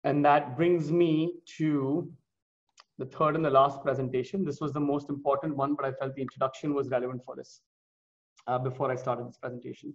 And that brings me to the third and the last presentation. This was the most important one, but I felt the introduction was relevant for this before I started this presentation.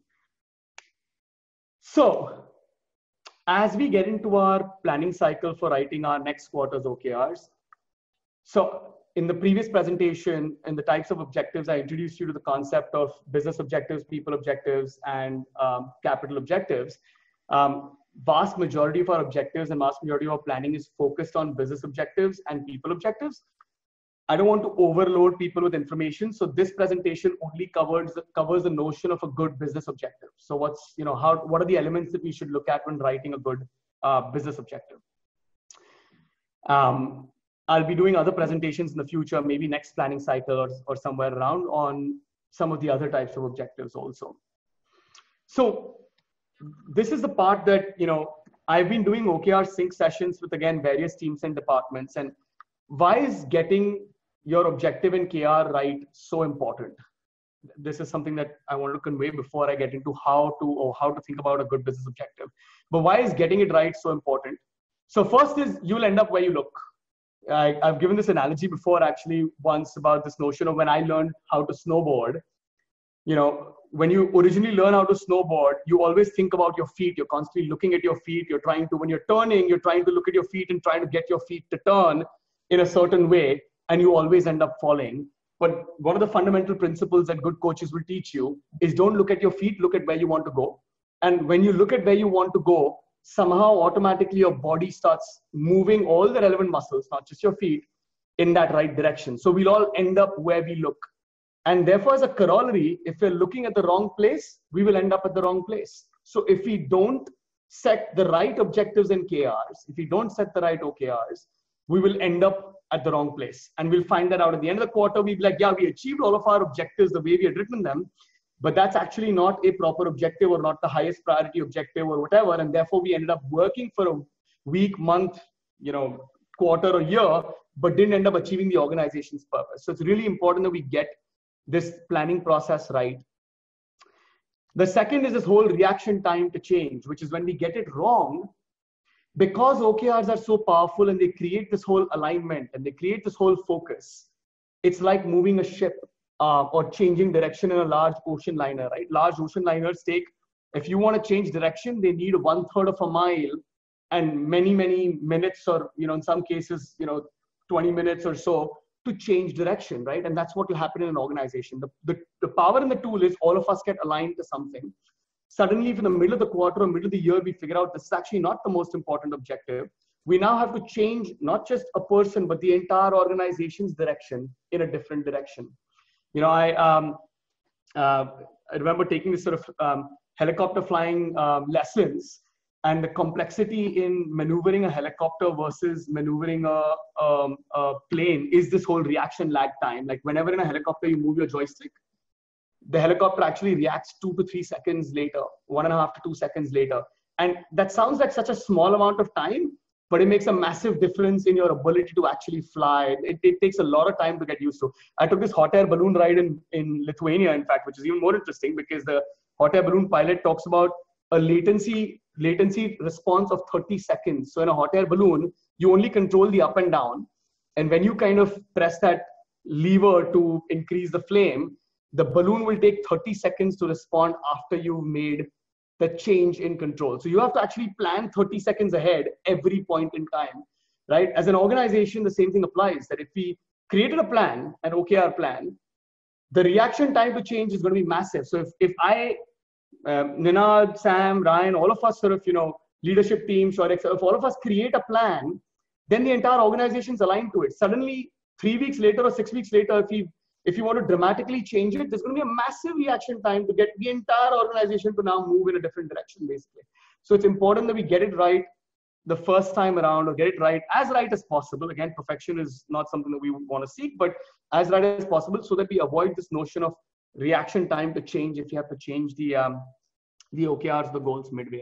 So as we get into our planning cycle for writing our next quarter's OKRs, so in the previous presentation, in the types of objectives, I introduced you to the concept of business objectives, people objectives, and capital objectives. Vast majority of our objectives and vast majority of our planning is focused on business objectives and people objectives. I don't want to overload people with information, so this presentation only covers the notion of a good business objective. So what are the elements that we should look at when writing a good business objective? I'll be doing other presentations in the future, maybe next planning cycle or somewhere around, on some of the other types of objectives also. So this is the part that, I've been doing OKR sync sessions with, again, various teams and departments. And why is getting your objective in KR right so important? This is something that I want to convey before I get into how to think about a good business objective. But why is getting it right so important? So first is, you'll end up where you look. I've given this analogy before, actually, once, about this notion of when I learned how to snowboard. When you originally learn how to snowboard, you always think about your feet. You're constantly looking at your feet. When you're turning, you're trying to look at your feet and trying to get your feet to turn in a certain way, and you always end up falling. But one of the fundamental principles that good coaches will teach you is, don't look at your feet, look at where you want to go. And when you look at where you want to go, somehow automatically your body starts moving all the relevant muscles, not just your feet, in that right direction. So we'll all end up where we look. And therefore, as a corollary, if we're looking at the wrong place, we will end up at the wrong place. So if we don't set the right objectives in KRs, if we don't set the right OKRs, we will end up at the wrong place. And we'll find that out at the end of the quarter. We'll be like, yeah, we achieved all of our objectives the way we had written them, but that's actually not a proper objective, or not the highest priority objective, or whatever. And therefore, we ended up working for a week, month, quarter, or year, but didn't end up achieving the organization's purpose. So it's really important that we get this planning process right. The second is this whole reaction time to change, which is when we get it wrong, because OKRs are so powerful and they create this whole alignment and they create this whole focus. It's like moving a ship or changing direction in a large ocean liner, right? Large ocean liners if you want to change direction, they need 1/3 of a mile and many, many minutes, or, in some cases, 20 minutes or so, to change direction, right? And that's what will happen in an organization. The power in the tool is all of us get aligned to something. Suddenly, if in the middle of the quarter or middle of the year, we figure out this is actually not the most important objective, we now have to change not just a person, but the entire organization's direction in a different direction. I remember taking this sort of helicopter flying lessons, and the complexity in maneuvering a helicopter versus maneuvering a plane is this whole reaction lag time. Like, whenever in a helicopter you move your joystick, the helicopter actually reacts 2 to 3 seconds later, 1.5 to 2 seconds later. And that sounds like such a small amount of time, but it makes a massive difference in your ability to actually fly. It takes a lot of time to get used to. I took this hot air balloon ride in Lithuania, in fact, which is even more interesting, because the hot air balloon pilot talks about a latency response of 30 seconds. So in a hot air balloon, you only control the up and down. And when you kind of press that lever to increase the flame, the balloon will take 30 seconds to respond after you've made the change in control. So you have to actually plan 30 seconds ahead every point in time, right? As an organization, the same thing applies, that if we created a plan, an OKR plan, the reaction time to change is going to be massive. So if Ninad, Sam, Ryan, all of us sort of, leadership team, if all of us create a plan, then the entire organization is aligned to it. Suddenly, 3 weeks later or 6 weeks later, if you want to dramatically change it, there's going to be a massive reaction time to get the entire organization to now move in a different direction, basically. So it's important that we get it right the first time around, or get it right as possible. Again, perfection is not something that we want to seek, but as right as possible, so that we avoid this notion of reaction time to change if you have to change the OKRs, the goals midway,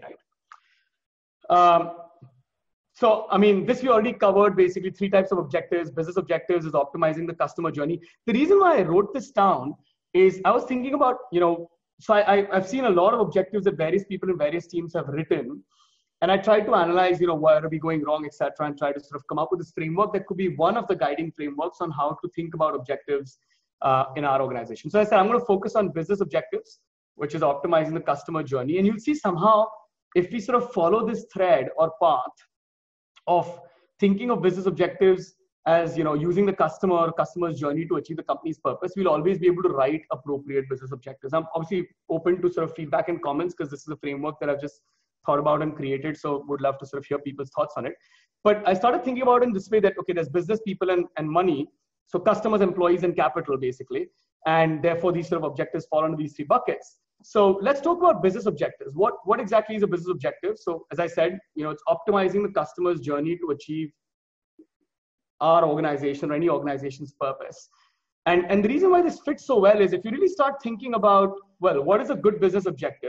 right? So, I mean, this we already covered, basically 3 types of objectives. Business objectives is optimizing the customer journey. The reason why I wrote this down is I was thinking about, so I've seen a lot of objectives that various people in various teams have written. And I tried to analyze, where are we going wrong, etc., and try to sort of come up with this framework that could be one of the guiding frameworks on how to think about objectives in our organization. So I said, I'm going to focus on business objectives, which is optimizing the customer journey. And you'll see somehow, if we sort of follow this thread or path of thinking of business objectives as, using the customer's journey to achieve the company's purpose, we'll always be able to write appropriate business objectives. I'm obviously open to sort of feedback and comments, because this is a framework that I've just thought about and created. So would love to sort of hear people's thoughts on it. But I started thinking about it in this way that, okay, there's business people and money. So customers, employees, and capital, basically. And therefore, these sort of objectives fall into these three buckets. So let's talk about business objectives. What exactly is a business objective? So as I said, it's optimizing the customer's journey to achieve our organization or any organization's purpose. And the reason why this fits so well is if you really start thinking about, well, what is a good business objective?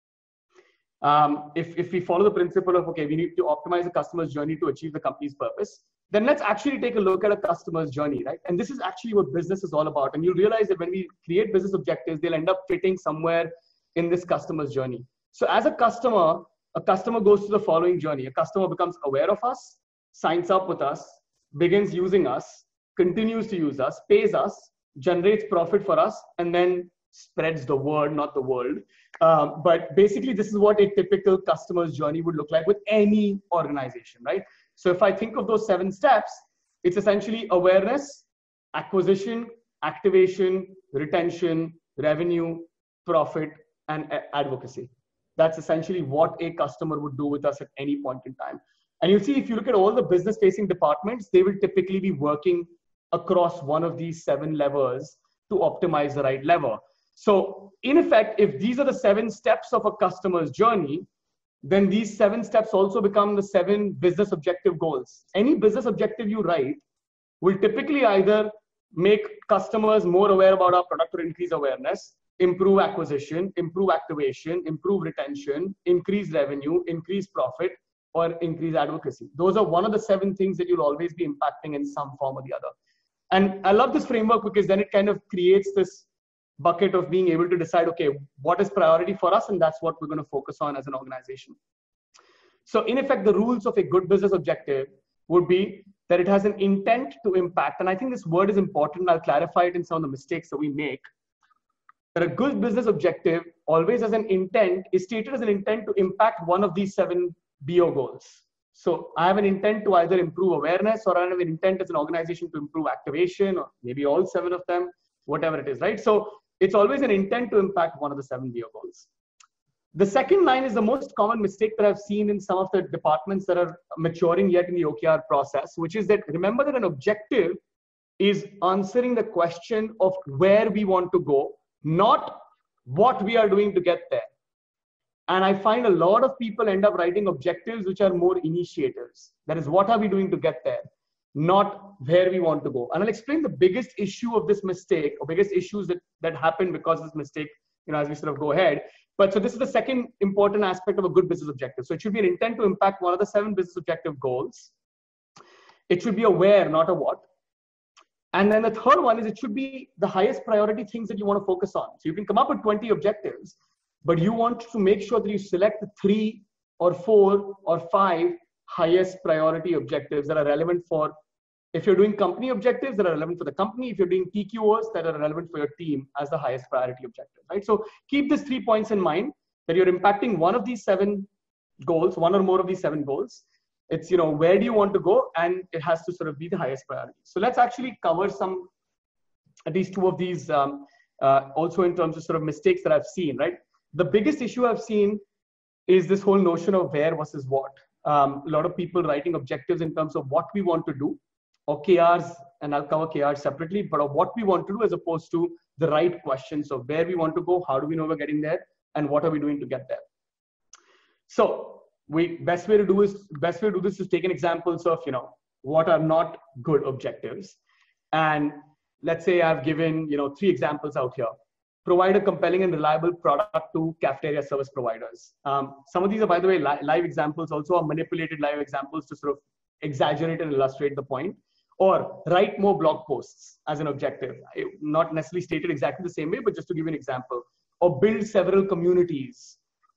If we follow the principle of, okay, we need to optimize the customer's journey to achieve the company's purpose, then let's actually take a look at a customer's journey, right? And this is actually what business is all about. And you'll realize that when we create business objectives, they'll end up fitting somewhere in this customer's journey. So as a customer goes through the following journey. A customer becomes aware of us, signs up with us, begins using us, continues to use us, pays us, generates profit for us, and then spreads the word, not the world. But basically, this is what a typical customer's journey would look like with any organization, right? So if I think of those 7 steps, it's essentially awareness, acquisition, activation, retention, revenue, profit, and advocacy. That's essentially what a customer would do with us at any point in time. And you'll see, if you look at all the business-facing departments, they will typically be working across one of these 7 levers to optimize the right lever. So in effect, if these are the 7 steps of a customer's journey, then these 7 steps also become the 7 business objective goals. Any business objective you write will typically either make customers more aware about our product or increase awareness, improve acquisition, improve activation, improve retention, increase revenue, increase profit, or increase advocacy. Those are one of the 7 things that you'll always be impacting in some form or the other. And I love this framework because then it kind of creates this bucket of being able to decide, okay, what is priority for us? And that's what we're going to focus on as an organization. So in effect, the rules of a good business objective would be that it has an intent to impact. And I think this word is important. I'll clarify it in some of the mistakes that we make. That a good business objective always has an intent, is stated as an intent to impact one of these 7 BO goals. So I have an intent to either improve awareness, or I have an intent as an organization to improve activation, or maybe all 7 of them, whatever it is, right? So it's always an intent to impact one of the 7 BO goals. The second line is the most common mistake that I've seen in some of the departments that are maturing yet in the OKR process, which is that remember that an objective is answering the question of where we want to go, not what we are doing to get there. And I find a lot of people end up writing objectives which are more initiators. That is, what are we doing to get there, not where we want to go. And I'll explain the biggest issue of this mistake, or biggest issues that happen because of this mistake, as we sort of go ahead. But so this is the second important aspect of a good business objective. So it should be an intent to impact one of the 7 business objective goals. It should be a where, not a what. And then the third one is it should be the highest priority things that you want to focus on. So you can come up with 20 objectives, but you want to make sure that you select the 3 or 4 or 5 highest priority objectives that are relevant for, if you're doing company objectives that are relevant for the company, if you're doing TQOs that are relevant for your team as the highest priority objective, right? So keep these 3 points in mind, that you're impacting one of these 7 goals, one or more of these 7 goals. It's, where do you want to go? And it has to sort of be the highest priority. So let's actually cover at least 2 of these also in terms of sort of mistakes that I've seen, right? The biggest issue I've seen is this whole notion of where versus what. A lot of people writing objectives in terms of what we want to do, or KRs, and I'll cover KRs separately, but of what we want to do as opposed to the right questions of where we want to go, how do we know we're getting there, and what are we doing to get there. So best way to do this is take an examples of, what are not good objectives. And let's say I've given, 3 examples out here. Provide a compelling and reliable product to cafeteria service providers. Some of these are, by the way, live examples, also are manipulated live examples to sort of exaggerate and illustrate the point. Or write more blog posts as an objective. Not necessarily stated exactly the same way, but just to give you an example. Or build several communities.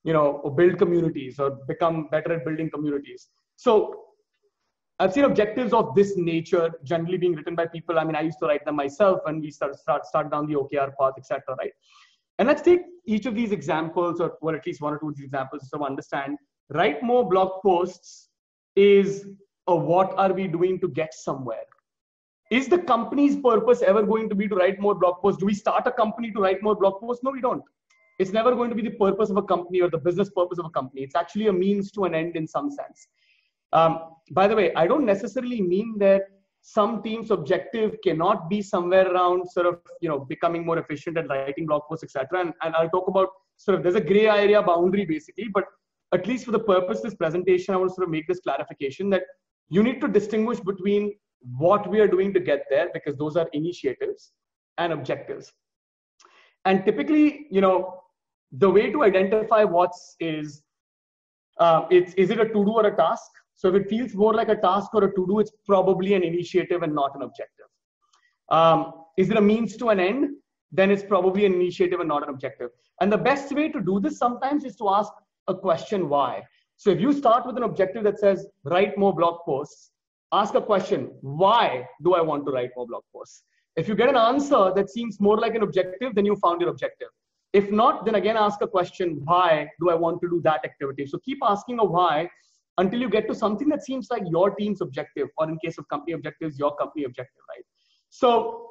or build communities or become better at building communities. So I've seen objectives of this nature generally being written by people. I mean, I used to write them myself when we start down the OKR path, etc. Right? And let's take each of these examples, or at least one or two of these examples, to understand. Write more blog posts is a what are we doing to get somewhere? Is the company's purpose ever going to be to write more blog posts? Do we start a company to write more blog posts? No, we don't. It's never going to be the purpose of a company or the business purpose of a company. It's actually a means to an end in some sense. By the way, I don't necessarily mean that some team's objective cannot be somewhere around sort of, becoming more efficient at writing blog posts, etc. And I'll talk about sort of, there's a gray area boundary basically, but at least for the purpose of this presentation, I want to sort of make this clarification that you need to distinguish between what we are doing to get there, because those are initiatives, and objectives. And typically, the way to identify what's is it a to-do or a task? So if it feels more like a task or a to-do, it's probably an initiative and not an objective. Is it a means to an end? Then it's probably an initiative and not an objective. And the best way to do this sometimes is to ask a question, why? So if you start with an objective that says, write more blog posts, ask a question, why do I want to write more blog posts? If you get an answer that seems more like an objective, then you found your objective. If not, then again, ask a question, why do I want to do that activity? So keep asking a why until you get to something that seems like your team's objective, or in case of company objectives, your company objective, right? So,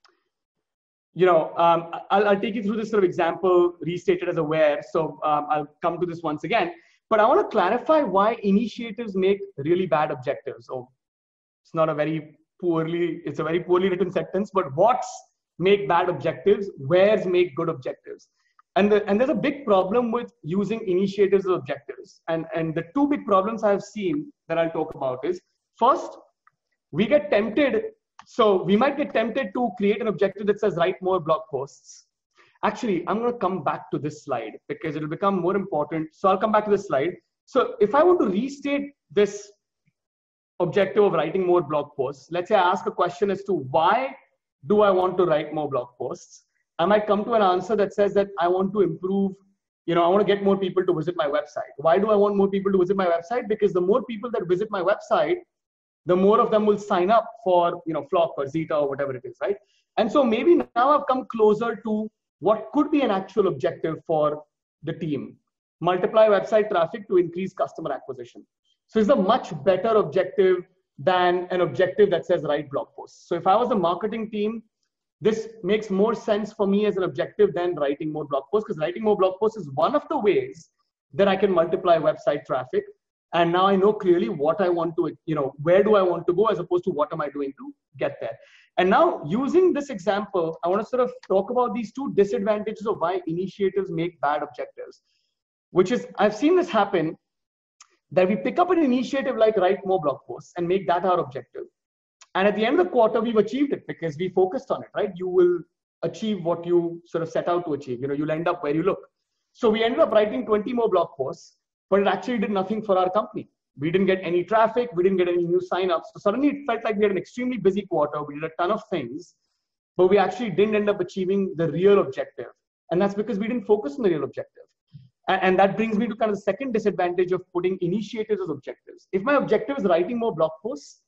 I'll take you through this sort of example restated as a where. So I'll come to this once again, but I want to clarify why initiatives make really bad objectives. Oh, it's a very poorly written sentence, but what's make bad objectives, where's make good objectives. And there's a big problem with using initiatives as objectives. And the two big problems I've seen that I'll talk about is, first, we get tempted. So we might get tempted to create an objective that says write more blog posts. Actually, I'm going to come back to this slide because it'll become more important. So I'll come back to this slide. So if I want to restate this objective of writing more blog posts, let's say I ask a question as to why do I want to write more blog posts? I might come to an answer that says that I want to improve, I want to get more people to visit my website. Why do I want more people to visit my website? Because the more people that visit my website, the more of them will sign up for, Flock or Zeta or whatever it is, right? And so maybe now I've come closer to what could be an actual objective for the team. Multiply website traffic to increase customer acquisition. So it's a much better objective than an objective that says write blog posts. So if I was a marketing team, this makes more sense for me as an objective than writing more blog posts, because writing more blog posts is one of the ways that I can multiply website traffic. And now I know clearly what I want to, where do I want to go as opposed to what am I doing to get there. And now using this example, I want to sort of talk about these two disadvantages of why initiatives make bad objectives, which is, I've seen this happen, that we pick up an initiative like write more blog posts and make that our objective. And at the end of the quarter, we've achieved it because we focused on it, right? You will achieve what you sort of set out to achieve. You'll end up where you look. So we ended up writing 20 more blog posts, but it actually did nothing for our company. We didn't get any traffic. We didn't get any new signups. So suddenly it felt like we had an extremely busy quarter. We did a ton of things, but we actually didn't end up achieving the real objective. And that's because we didn't focus on the real objective. And that brings me to kind of the second disadvantage of putting initiatives as objectives. If my objective is writing more blog posts,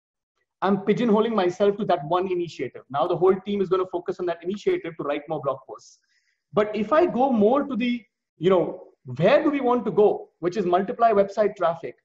I'm pigeonholing myself to that one initiative. Now the whole team is going to focus on that initiative to write more blog posts. But if I go more to the, where do we want to go, which is multiply website traffic,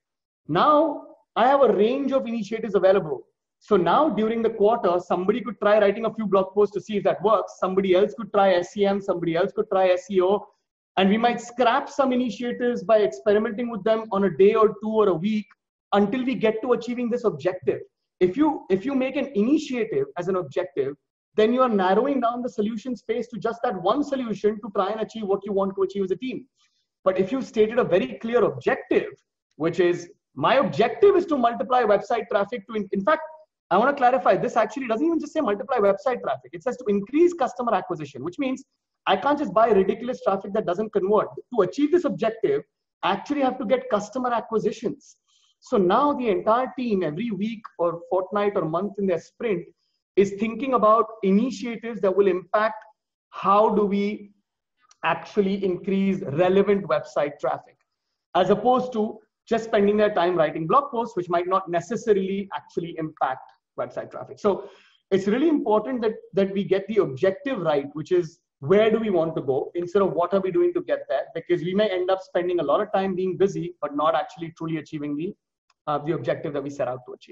now I have a range of initiatives available. So now during the quarter, somebody could try writing a few blog posts to see if that works. Somebody else could try SEM, somebody else could try SEO. And we might scrap some initiatives by experimenting with them on a day or two or a week until we get to achieving this objective. If you make an initiative as an objective, then you are narrowing down the solution space to just that one solution to try and achieve what you want to achieve as a team. But if you stated a very clear objective, which is my objective is to multiply website traffic to, in fact, I want to clarify, this actually doesn't even just say multiply website traffic. It says to increase customer acquisition, which means I can't just buy ridiculous traffic that doesn't convert. To achieve this objective, I actually have to get customer acquisitions. So now the entire team every week or fortnight or month in their sprint is thinking about initiatives that will impact how do we actually increase relevant website traffic, as opposed to just spending their time writing blog posts, which might not necessarily actually impact website traffic. So it's really important that we get the objective right, which is where do we want to go instead of what are we doing to get there, because we may end up spending a lot of time being busy, but not actually truly achieving the objective that we set out to achieve.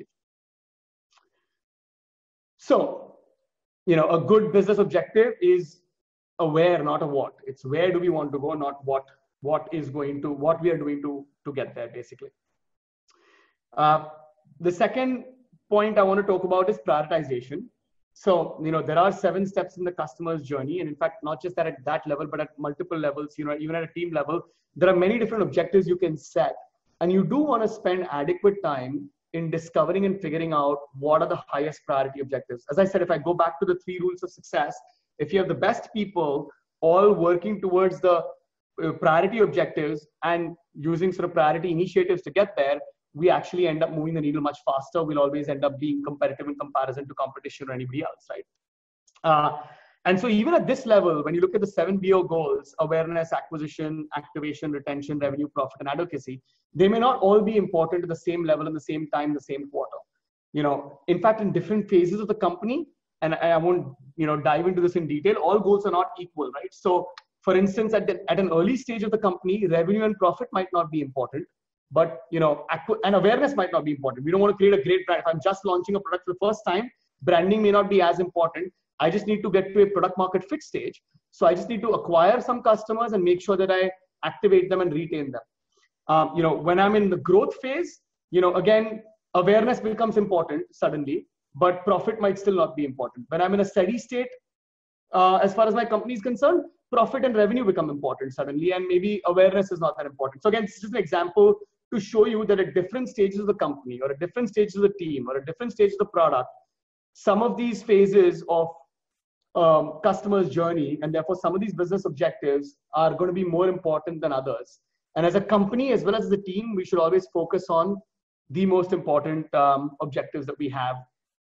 So, a good business objective is a where, not a what. It's where do we want to go, not what we are doing to get there, basically. The second point I want to talk about is prioritization. So, there are 7 steps in the customer's journey. And in fact, not just at that level, but at multiple levels, even at a team level, there are many different objectives you can set. And you do want to spend adequate time in discovering and figuring out what are the highest priority objectives. As I said, if I go back to the 3 rules of success, if you have the best people all working towards the priority objectives and using sort of priority initiatives to get there, we actually end up moving the needle much faster. We'll always end up being competitive in comparison to competition or anybody else, right? And so even at this level, when you look at the 7 BO goals, awareness, acquisition, activation, retention, revenue, profit, and advocacy, they may not all be important at the same level, in the same time, the same quarter. In fact, in different phases of the company, and I won't dive into this in detail, all goals are not equal, right? So for instance, at an early stage of the company, revenue and profit might not be important, but and awareness might not be important. We don't want to create a great brand. If I'm just launching a product for the first time, branding may not be as important. I just need to get to a product market fit stage. So I just need to acquire some customers and make sure that I activate them and retain them. When I'm in the growth phase, again, awareness becomes important suddenly, but profit might still not be important. When I'm in a steady state, as far as my company is concerned, profit and revenue become important suddenly, and maybe awareness is not that important. So again, this is just an example to show you that at different stages of the company, or at different stages of the team, or at different stages of the product, some of these phases of customer's journey, and therefore some of these business objectives are going to be more important than others. And as a company, as well as the team, we should always focus on the most important objectives that we have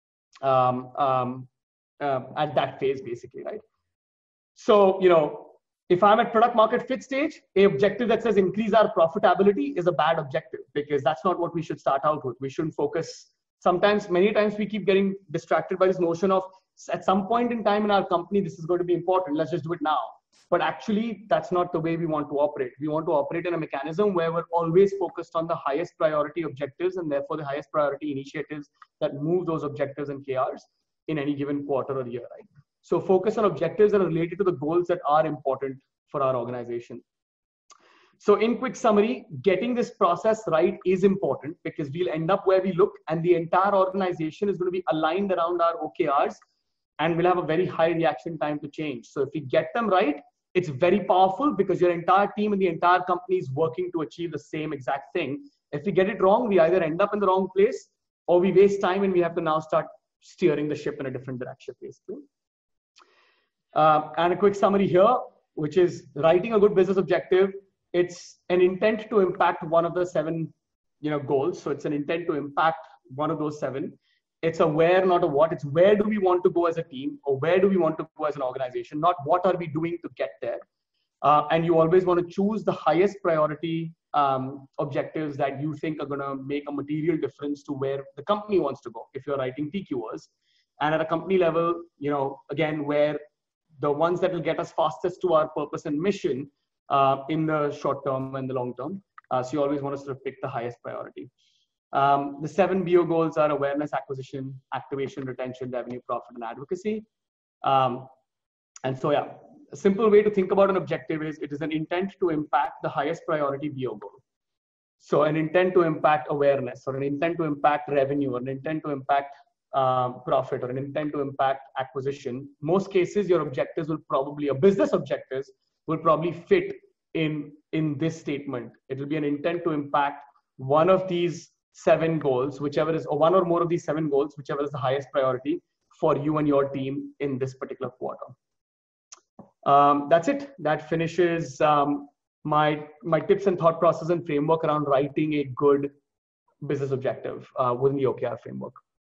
at that phase, basically, right? So, if I'm at product market fit stage, an objective that says increase our profitability is a bad objective, because that's not what we should start out with. We shouldn't focus. Many times we keep getting distracted by this notion of at some point in time in our company, this is going to be important. Let's just do it now. But actually, that's not the way we want to operate. We want to operate in a mechanism where we're always focused on the highest priority objectives, and therefore the highest priority initiatives that move those objectives and KRs in any given quarter or year, right? So focus on objectives that are related to the goals that are important for our organization. So in quick summary, getting this process right is important, because we'll end up where we look, and the entire organization is going to be aligned around our OKRs, and we'll have a very high reaction time to change. So if we get them right, it's very powerful, because your entire team and the entire company is working to achieve the same exact thing. If we get it wrong, we either end up in the wrong place, or we waste time and we have to now start steering the ship in a different direction, basically. And a quick summary here, which is writing a good business objective. It's an intent to impact one of the 7, goals. So it's an intent to impact one of those 7. It's a where, not a what. It's where do we want to go as a team, or where do we want to go as an organization, not what are we doing to get there. And you always want to choose the highest priority objectives that you think are going to make a material difference to where the company wants to go, if you're writing TQers. And at a company level, again, where the ones that will get us fastest to our purpose and mission in the short term and the long term. So you always want to sort of pick the highest priority. The 7 BO goals are awareness, acquisition, activation, retention, revenue, profit, and advocacy. And so, yeah, a simple way to think about an objective is it is an intent to impact the highest priority BO goal. So an intent to impact awareness, or an intent to impact revenue, or an intent to impact profit, or an intent to impact acquisition. Most cases, your objectives will probably, your business objectives will probably fit in this statement. It will be an intent to impact one of these 7 goals, whichever is, or one or more of these 7 goals, whichever is the highest priority for you and your team in this particular quarter. That's it. That finishes my tips and thought process and framework around writing a good business objective within the OKR framework.